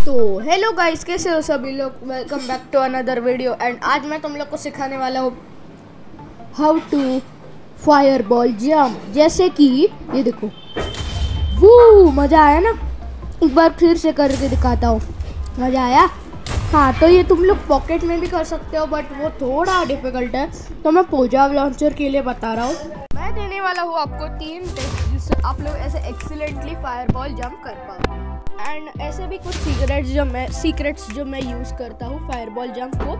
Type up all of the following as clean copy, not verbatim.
तो hello guys, कैसे हो सभी लोग। Welcome back to another video. And आज मैं तुम लोग को सिखाने वाला हूँ how to fireball jump. जैसे कि ये देखो, वो मज़ा आया ना। एक बार फिर से करके दिखाता हूँ, मज़ा आया। हाँ, तो ये तुम लोग पॉकेट में भी कर सकते हो, बट वो थोड़ा डिफिकल्ट है, तो मैं पोजाव लॉन्चर के लिए बता रहा हूँ। मैं देने वाला हूँ आपको 3 टिप्स जिससे आप लोग ऐसे एक्सीलेंटली फायर बॉल जंप कर पाओ। एंड ऐसे भी कुछ सीक्रेट्स जो मैं यूज़ करता हूँ फायर बॉल जंप को।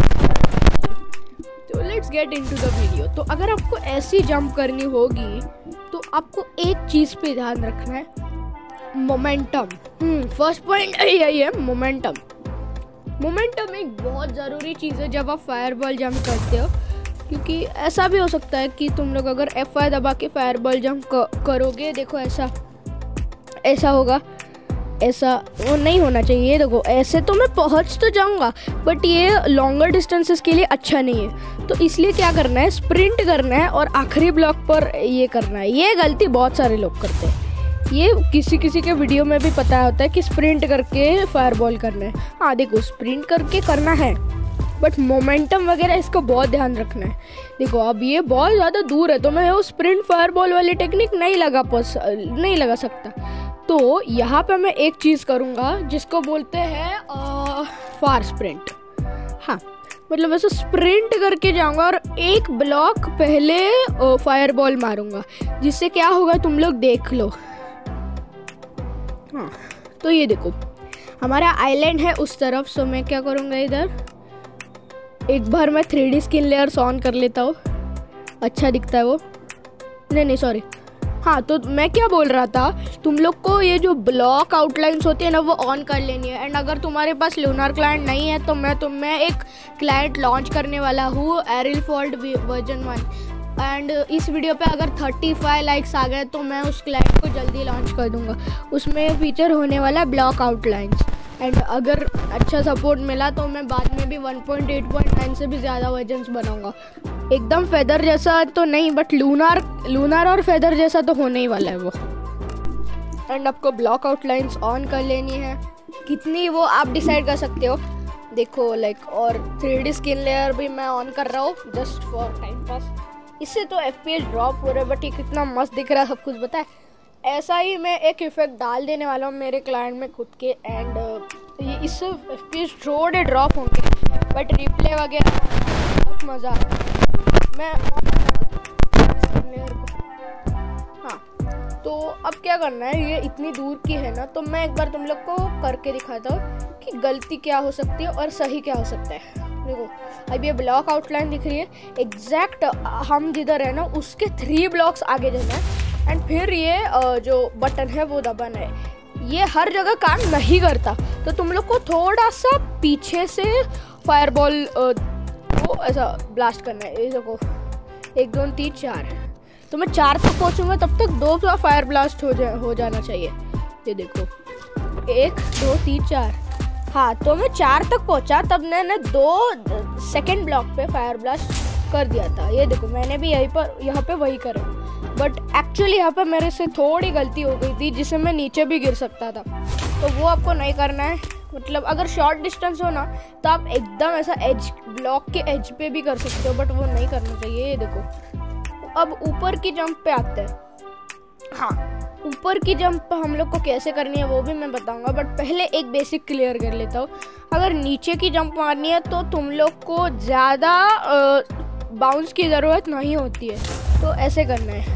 तो let's get into the video. तो अगर आपको ऐसी जंप करनी होगी तो आपको एक चीज़ पे ध्यान रखना है, मोमेंटम। फर्स्ट पॉइंट यही है, मोमेंटम। मोमेंटम एक बहुत ज़रूरी चीज़ है जब आप फायर बॉल जंप करते हो, क्योंकि ऐसा भी हो सकता है कि तुम लोग अगर F5 दबा के फायर बॉल जंप करोगे, देखो ऐसा होगा। ऐसा वो नहीं होना चाहिए। देखो ऐसे तो मैं पहुंच तो जाऊंगा, बट ये लॉन्गर डिस्टेंसेस के लिए अच्छा नहीं है। तो इसलिए क्या करना है, स्प्रिंट करना है और आखिरी ब्लॉक पर ये करना है। ये गलती बहुत सारे लोग करते हैं। ये किसी किसी के वीडियो में भी पता होता है कि स्प्रिंट करके फायर बॉल करना है। हाँ देखो, स्प्रिंट करके करना है, बट मोमेंटम वगैरह इसको बहुत ध्यान रखना है। देखो अब ये बहुत ज़्यादा दूर है, तो मैं वो स्प्रिंट फायर बॉल वाली टेक्निक नहीं लगा सकता। तो यहाँ पे मैं एक चीज़ करूँगा जिसको बोलते हैं फार स्प्रिंट। हाँ, मतलब ऐसे स्प्रिंट करके जाऊँगा और एक ब्लॉक पहले फायर बॉल मारूँगा, जिससे क्या होगा तुम लोग देख लो। हाँ, तो ये देखो हमारा आइलैंड है उस तरफ। सो मैं क्या करूँगा, इधर एक बार मैं 3D स्किन लेयर्स ऑन कर लेता हूँ। अच्छा दिखता है वो। नहीं सॉरी। हाँ, तो मैं क्या बोल रहा था, तुम लोग को ये जो ब्लॉक आउटलाइंस होती है ना, वो ऑन कर लेनी है। एंड अगर तुम्हारे पास लूनर क्लाइंट नहीं है तो मैं एक क्लाइंट लॉन्च करने वाला हूँ, एरिल फोल्ड वर्जन 1। एंड इस वीडियो पे अगर 35 लाइक्स आ गए तो मैं उस क्लाइंट को जल्दी लॉन्च कर दूंगा। उसमें फीचर होने वाला है ब्लॉक आउटलाइंस। एंड अगर अच्छा सपोर्ट मिला तो मैं बाद में भी 1.8.9 से भी ज़्यादा वर्जन्स बनाऊंगा। एकदम फेदर जैसा तो नहीं, बट लूनर और फेदर जैसा तो होने ही वाला है वो। एंड आपको ब्लॉक आउटलाइंस ऑन कर लेनी है। कितनी वो आप डिसाइड कर सकते हो। देखो और 3D स्किन लेयर भी मैं ऑन कर रहा हूँ जस्ट फॉर टाइम पास। इससे तो FPS ड्रॉप हो रहा है, बट ये कितना मस्त दिख रहा है सब कुछ पता है। ऐसा ही मैं एक इफेक्ट डाल देने वाला हूँ मेरे क्लाइंट में खुद के। एंड इससे FPS थोड़े ड्रॉप होंगे, बट रिप्ले वगैरह बहुत मज़ा आता है। मैं हाँ, तो अब क्या करना है, ये इतनी दूर की है ना, तो मैं एक बार तुम लोग को करके दिखाता हूँ कि गलती क्या हो सकती है और सही क्या हो सकता है। देखो अब ये ब्लॉक आउटलाइन दिख रही है, एग्जैक्ट हम जिधर है ना उसके 3 ब्लॉक्स आगे जाना है। एंड फिर ये जो बटन है वो दबाना है। ये हर जगह काम नहीं करता, तो तुम लोग को थोड़ा सा पीछे से फायर बॉल को ऐसा ब्लास्ट करना है। ये देखो 1 2 3 4, तो मैं 4 तक पहुंचूंगा, तब तक 2 फायर ब्लास्ट हो जाना चाहिए। ये देखो 1 2 3 4। हाँ, तो मैं 4 तक पहुंचा, तब मैंने 2 सेकेंड ब्लॉक पे फायर ब्लास्ट कर दिया था। ये देखो मैंने भी यहाँ पे वही करा, बट एक्चुअली यहाँ पे मेरे से थोड़ी गलती हो गई थी, जिससे मैं नीचे भी गिर सकता था। तो वो आपको नहीं करना है। मतलब अगर शॉर्ट डिस्टेंस हो ना, तो आप एकदम ऐसा ब्लॉक के एज पे भी कर सकते हो, बट वो नहीं करना चाहिए। ये देखो अब ऊपर की जंप पे आते हैं। हाँ, ऊपर की जंप हम लोग को कैसे करनी है वो भी मैं बताऊंगा, बट पहले एक बेसिक क्लियर कर लेता हूँ। अगर नीचे की जंप मारनी है तो तुम लोग को ज़्यादा बाउंस की ज़रूरत नहीं होती है, तो ऐसे करना है।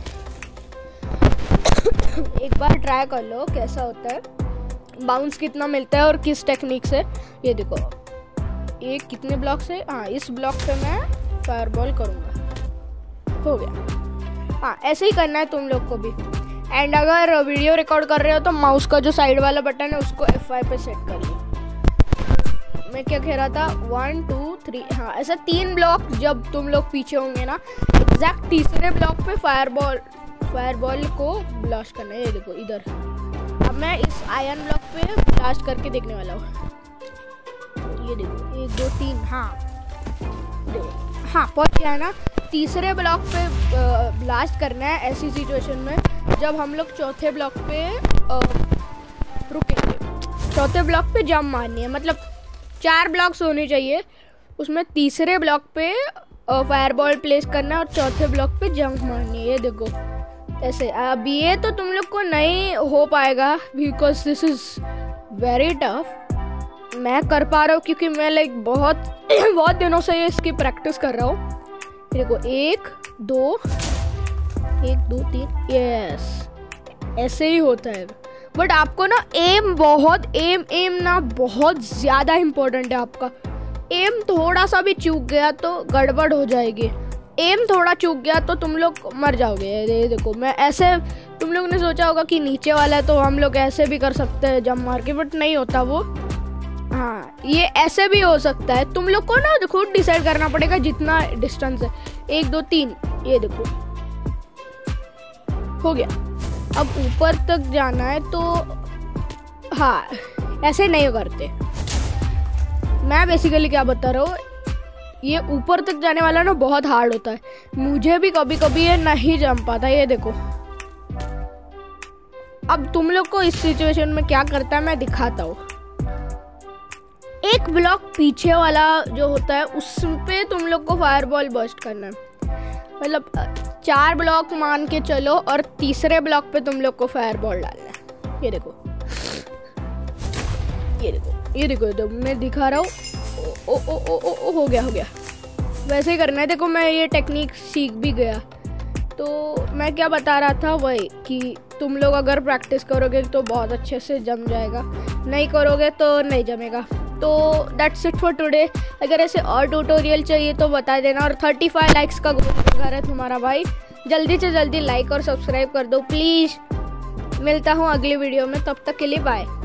एक बार ट्राई कर लो कैसा होता है, बाउंस कितना मिलता है और किस टेक्निक से। ये देखो ये कितने ब्लॉक से, हाँ इस ब्लॉक पे मैं फायर बॉल करूँगा, हो गया। हाँ, ऐसे ही करना है तुम लोग को भी। एंड अगर वीडियो रिकॉर्ड कर रहे हो तो माउस का जो साइड वाला बटन है उसको F5 पे सेट कर लो। मैं क्या कह रहा था, 1 2 3, हाँ ऐसा 3 ब्लॉक जब तुम लोग पीछे होंगे ना, एग्जैक्ट तीसरे ब्लॉक पे फायर बॉल को ब्लास्ट करना है। ये देखो इधर, अब मैं इस आयरन ब्लॉक पे ब्लास्ट करके देखने वाला हूँ। ये देखो 1 2 3, हाँ देखो, हाँ पहुँच गया ना। तीसरे ब्लॉक पे ब्लास्ट करना है ऐसी सिचुएशन में जब हम लोग चौथे ब्लॉक पे रुकेंगे। चौथे ब्लॉक पे जंप मारनी है, मतलब 4 ब्लॉक्स होने चाहिए, उसमें तीसरे ब्लॉक पे फायरबॉल प्लेस करना है और चौथे ब्लॉक पे जंप मारनी है। ये देखो ऐसे। अब ये तो तुम लोग को नहीं हो पाएगा because this is very tough. मैं कर पा रहा हूँ क्योंकि मैं लाइक बहुत बहुत दिनों से इसकी प्रैक्टिस कर रहा हूँ। देखो 1 2 3 यस, ऐसे ही होता है। बट आपको ना एम ना बहुत ज़्यादा इम्पोर्टेंट है। आपका एम थोड़ा सा भी चूक गया तो गड़बड़ हो जाएगी। एम थोड़ा चूक गया तो तुम लोग मर जाओगे। ये देखो मैं ऐसे, तुम लोग ने सोचा होगा कि नीचे वाला है तो हम लोग ऐसे भी कर सकते हैं जंप मार के, बट नहीं होता वो। हाँ, ये ऐसे भी हो सकता है। तुम लोग को ना खुद डिसाइड करना पड़ेगा जितना डिस्टेंस है। 1 2 3, ये देखो हो गया। अब ऊपर तक जाना है तो हाँ, ऐसे नहीं करते। मैं बेसिकली क्या बता रहा हूँ, ये ऊपर तक जाने वाला ना बहुत हार्ड होता है। मुझे भी कभी कभी ये नहीं जम पाता। ये देखो अब तुम लोग को इस सिचुएशन में क्या करता है मैं दिखाता हूँ। एक ब्लॉक पीछे वाला जो होता है उस पे तुम लोग को फायरबॉल बर्स्ट करना है। मतलब 4 ब्लॉक मान के चलो और तीसरे ब्लॉक पे तुम लोग को फायरबॉल डालना है। ये देखो ये देखो मैं दिखा रहा हूँ। ओ हो गया। वैसे ही करना है। देखो मैं ये टेक्निक सीख भी गया। तो मैं क्या बता रहा था वही कि तुम लोग अगर प्रैक्टिस करोगे तो बहुत अच्छे से जम जाएगा, नहीं करोगे तो नहीं जमेगा। तो दैट्स इट फॉर टुडे। अगर ऐसे और ट्यूटोरियल चाहिए तो बता देना। और 35 लाइक्स का गोल है तुम्हारा भाई। जल्दी से जल्दी लाइक और सब्सक्राइब कर दो प्लीज़। मिलता हूँ अगली वीडियो में, तब तक के लिए बाय।